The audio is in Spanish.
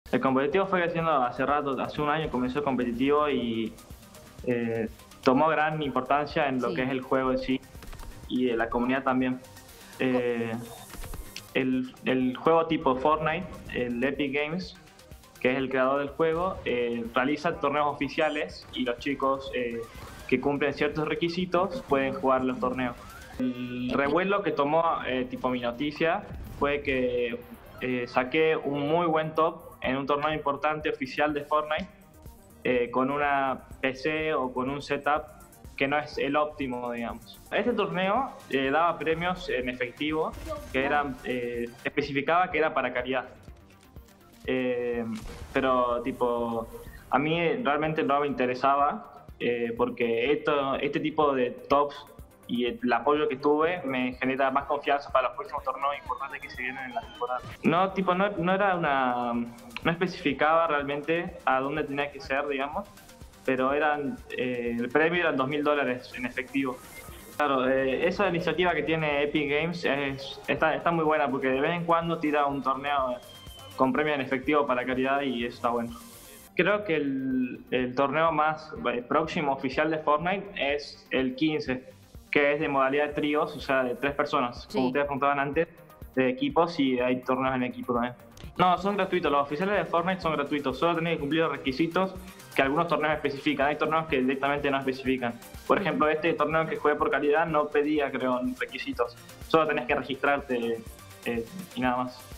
El competitivo fue creciendo hace rato, hace un año comenzó el competitivo y tomó gran importancia en lo que es Sí. el juego en sí y de la comunidad también. Co- Eh, el juego tipo Fortnite, el Epic Games, que es el creador del juego, realiza torneos oficiales y los chicos que cumplen ciertos requisitos pueden jugar los torneos. El y- revuelo que tomó tipo mi noticia fue que saqué un muy buen top en un torneo importante oficial de Fortnite con una PC o con un setup que no es el óptimo, digamos. Este torneo daba premios en efectivo que eran, especificaba que era para caridad. Eh, pero tipo, a mí realmente no me interesaba porque este tipo de tops y el apoyo que tuve me genera más confianza para los próximos torneos importantes que se vienen en la temporada. No, tipo, no era una, no especificaba realmente a dónde tenía que ser, digamos, pero el premio eran $2000 en efectivo. Claro, esa iniciativa que tiene Epic Games está muy buena porque de vez en cuando tira un torneo con premio en efectivo para caridad y eso está bueno. Creo que el torneo más próximo oficial de Fortnite es el 15, que es de modalidad de tríos, o sea, de 3 personas, como sí. ustedes preguntaban antes, de equipos y hay torneos en equipo también. No, son gratuitos, los oficiales de Fortnite son gratuitos, solo tenés que cumplir los requisitos que algunos torneos especifican, hay torneos que directamente no especifican. Por Ujú. ejemplo, este torneo que jugué por calidad no pedía, creo, requisitos, solo tenés que registrarte y nada más.